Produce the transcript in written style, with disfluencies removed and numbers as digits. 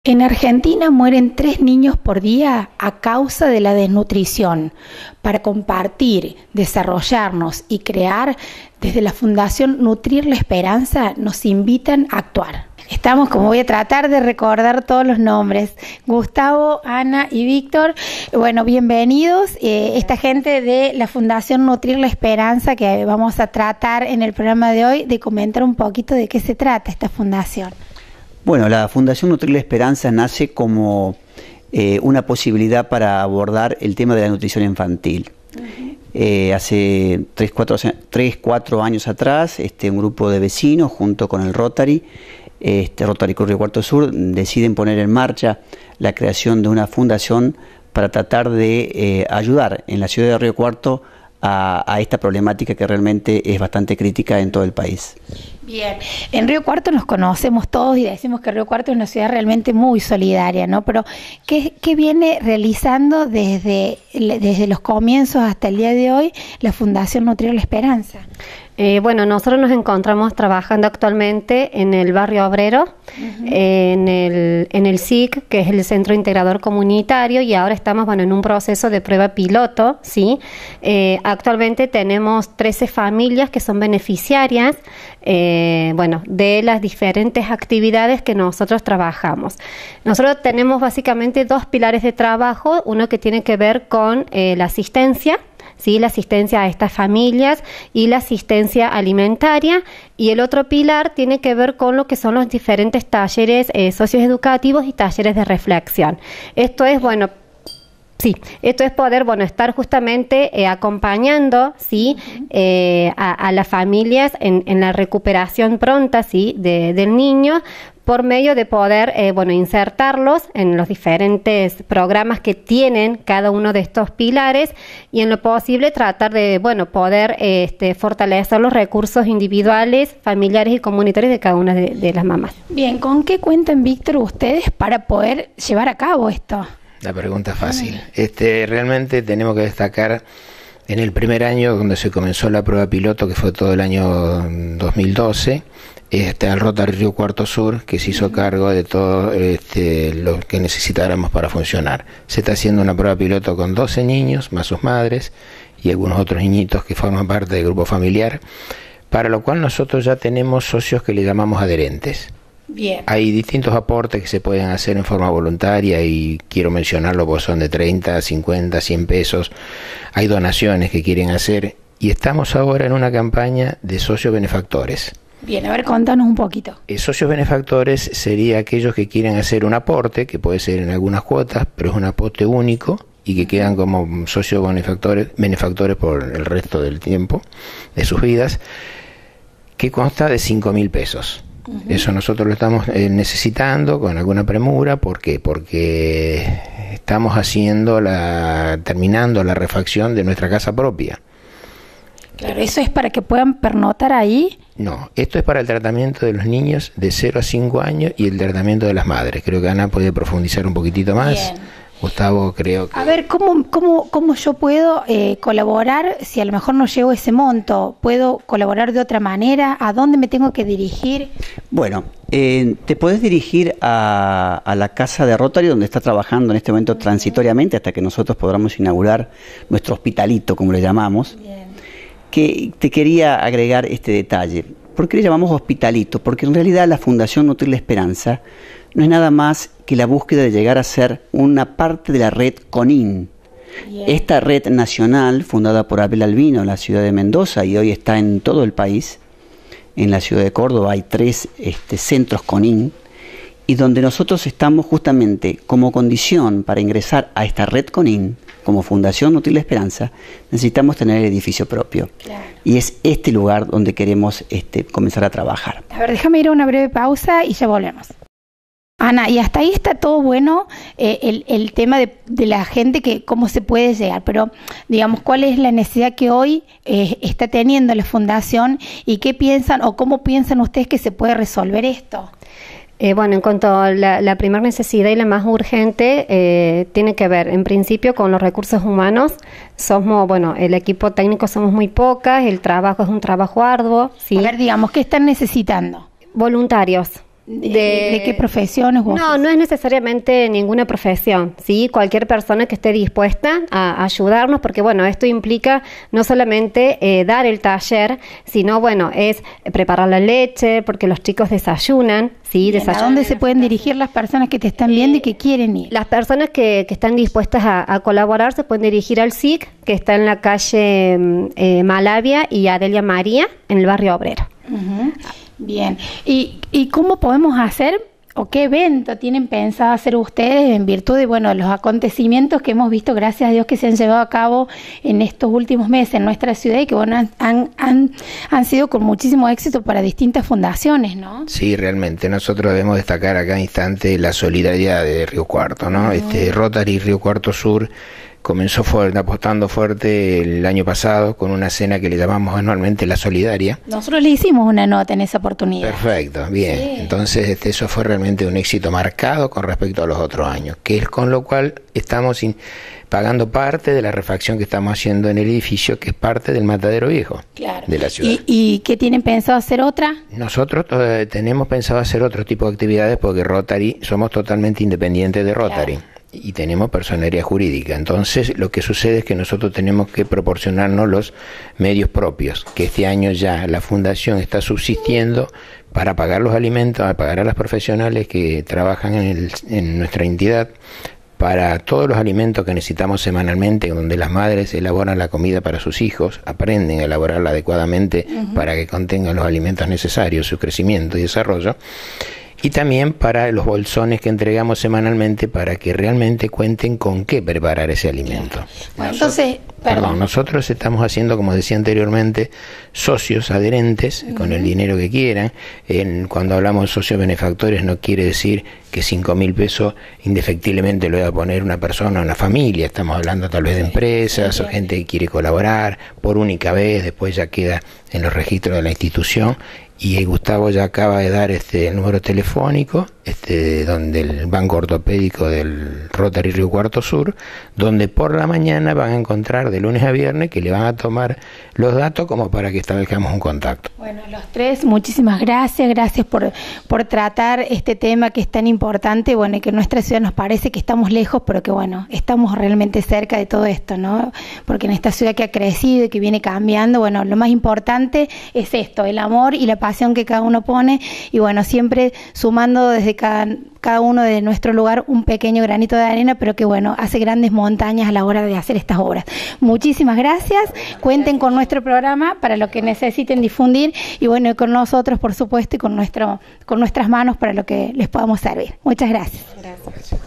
En Argentina mueren 3 niños por día a causa de la desnutrición. Para compartir, desarrollarnos y crear, desde la Fundación Nutrir la Esperanza nos invitan a actuar. Estamos, como voy a tratar de recordar todos los nombres, Gustavo, Ana y Víctor. Bueno, bienvenidos. Esta gente de la Fundación Nutrir la Esperanza, que vamos a tratar en el programa de hoy, de comentar un poquito de qué se trata esta fundación. Bueno, la Fundación Nutrir la Esperanza nace como una posibilidad para abordar el tema de la nutrición infantil. Hace 3-4 años atrás, un grupo de vecinos junto con el Rotary Cruz Río Cuarto Sur, deciden poner en marcha la creación de una fundación para tratar de ayudar en la ciudad de Río Cuarto a esta problemática que realmente es bastante crítica en todo el país. Bien, en Río Cuarto nos conocemos todos y decimos que Río Cuarto es una ciudad realmente muy solidaria, ¿no? Pero ¿qué viene realizando desde los comienzos hasta el día de hoy la Fundación Nutrir la Esperanza? Bueno, nosotros nos encontramos trabajando actualmente en el barrio obrero, en el SIC, que es el Centro Integrador Comunitario, y ahora estamos en un proceso de prueba piloto, ¿sí? Actualmente tenemos 13 familias que son beneficiarias, de las diferentes actividades que nosotros trabajamos. Nosotros tenemos básicamente 2 pilares de trabajo, uno que tiene que ver con la asistencia, ¿sí? La asistencia a estas familias y la asistencia alimentaria, y el otro pilar tiene que ver con lo que son los diferentes talleres socioeducativos y talleres de reflexión. Esto es, poder, estar justamente acompañando, ¿sí? A las familias en la recuperación pronta, ¿sí? del niño, por medio de poder, insertarlos en los diferentes programas que tienen cada uno de estos pilares, y en lo posible tratar de, poder fortalecer los recursos individuales, familiares y comunitarios de cada una de las mamás. Bien, ¿con qué cuentan, Víctor, ustedes para poder llevar a cabo esto? La pregunta es fácil. Realmente tenemos que destacar en el primer año, donde se comenzó la prueba piloto, que fue todo el año 2012, el Rotary Río Cuarto Sur, que se hizo cargo de todo lo que necesitáramos para funcionar. Se está haciendo una prueba piloto con 12 niños, más sus madres, y algunos otros niñitos que forman parte del grupo familiar, para lo cual nosotros ya tenemos socios que le llamamos adherentes. Bien. Hay distintos aportes que se pueden hacer en forma voluntaria, y quiero mencionarlo porque son de 30, 50, 100 pesos. Hay donaciones que quieren hacer, y estamos ahora en una campaña de socios benefactores. Bien, a ver, contanos un poquito. Socios benefactores sería aquellos que quieren hacer un aporte, que puede ser en algunas cuotas, pero es un aporte único, y que quedan como socios benefactores por el resto del tiempo de sus vidas, que consta de 5.000 pesos. Eso nosotros lo estamos necesitando con alguna premura. ¿Por qué? Porque estamos terminando la refacción de nuestra casa propia. Claro, ¿eso es para que puedan pernoctar ahí? No, esto es para el tratamiento de los niños de 0 a 5 años y el tratamiento de las madres. Creo que Ana puede profundizar un poquitito más. Bien. Gustavo, creo que... A ver, ¿cómo yo puedo colaborar si a lo mejor no llego a ese monto? ¿Puedo colaborar de otra manera? ¿A dónde me tengo que dirigir? Bueno, te podés dirigir a la casa de Rotary, donde está trabajando en este momento transitoriamente hasta que nosotros podamos inaugurar nuestro hospitalito, como le llamamos. Bien. Que te quería agregar este detalle. ¿Por qué le llamamos hospitalito? Porque en realidad la Fundación Nutrir la Esperanza no es nada más que la búsqueda de llegar a ser una parte de la red CONIN. Bien. Esta red nacional, fundada por Abel Albino en la ciudad de Mendoza, y hoy está en todo el país. En la ciudad de Córdoba hay 3 centros CONIN, y donde nosotros estamos justamente como condición para ingresar a esta red CONIN, como Fundación Nutrir la Esperanza, necesitamos tener el edificio propio. Claro. Y es este lugar donde queremos comenzar a trabajar. A ver, déjame ir a una breve pausa y ya volvemos. Ana, y hasta ahí está todo bueno, el tema de la gente, que cómo se puede llegar, pero digamos, ¿cuál es la necesidad que hoy está teniendo la Fundación, y qué piensan o cómo piensan ustedes que se puede resolver esto? En cuanto a la primera necesidad y la más urgente, tiene que ver en principio con los recursos humanos. Somos, el equipo técnico somos muy pocas, el trabajo es un trabajo arduo, ¿sí? A ver, digamos, ¿qué están necesitando? Voluntarios. ¿De qué profesiones? No, no es necesariamente ninguna profesión, ¿sí? Cualquier persona que esté dispuesta a ayudarnos, porque bueno, esto implica no solamente dar el taller, sino bueno, es preparar la leche, porque los chicos desayunan, ¿sí? ¿A dónde se pueden dirigir las personas que te están viendo y que quieren ir? Las personas que están dispuestas a colaborar se pueden dirigir al SIC, que está en la calle Malavia y Adelia María, en el barrio Obrero. Uh-huh. Bien, ¿y cómo podemos hacer o qué evento tienen pensado hacer ustedes en virtud de los acontecimientos que hemos visto, gracias a Dios, que se han llevado a cabo en estos últimos meses en nuestra ciudad y que han sido con muchísimo éxito para distintas fundaciones, ¿no? Sí, realmente, nosotros debemos destacar a cada instante la solidaridad de Río Cuarto, ¿no? Rotary Río Cuarto Sur comenzó apostando fuerte el año pasado con una cena que le llamamos anualmente La Solidaria. Nosotros le hicimos una nota en esa oportunidad. Perfecto, bien. Sí. Entonces eso fue realmente un éxito marcado con respecto a los otros años, que es con lo cual estamos pagando parte de la refacción que estamos haciendo en el edificio, que es parte del Matadero Viejo de la ciudad. ¿Y qué tienen pensado hacer otra? Nosotros tenemos pensado hacer otro tipo de actividades porque Rotary, somos totalmente independientes de Rotary. Claro. Y tenemos personería jurídica. Entonces lo que sucede es que nosotros tenemos que proporcionarnos los medios propios, que este año ya la fundación está subsistiendo para pagar los alimentos, para pagar a las profesionales que trabajan en nuestra entidad, para todos los alimentos que necesitamos semanalmente, donde las madres elaboran la comida para sus hijos, aprenden a elaborarla adecuadamente para que contengan los alimentos necesarios, su crecimiento y desarrollo. Y también para los bolsones que entregamos semanalmente para que realmente cuenten con qué preparar ese alimento. Bueno, entonces, nosotros estamos haciendo, como decía anteriormente, socios adherentes con el dinero que quieran. Cuando hablamos de socios benefactores no quiere decir que 5.000 pesos indefectiblemente lo va a poner una persona o una familia. Estamos hablando tal vez de empresas o gente que quiere colaborar por única vez, después ya queda en los registros de la institución. Y Gustavo ya acaba de dar el número telefónico, donde el banco ortopédico del Rotary Río Cuarto Sur, donde por la mañana van a encontrar de lunes a viernes que le van a tomar los datos como para que establezcamos un contacto. Bueno, los tres, muchísimas gracias por tratar este tema que es tan importante, y que en nuestra ciudad nos parece que estamos lejos, pero que estamos realmente cerca de todo esto, ¿no? Porque en esta ciudad que ha crecido y que viene cambiando, lo más importante es esto, el amor y la pasión que cada uno pone, y siempre sumando desde cada uno de nuestro lugar un pequeño granito de arena, pero que hace grandes montañas a la hora de hacer estas obras. Muchísimas gracias, cuenten con nuestro programa para lo que necesiten difundir, y con nosotros, por supuesto, y con nuestras manos para lo que les podamos servir. Muchas gracias. Gracias.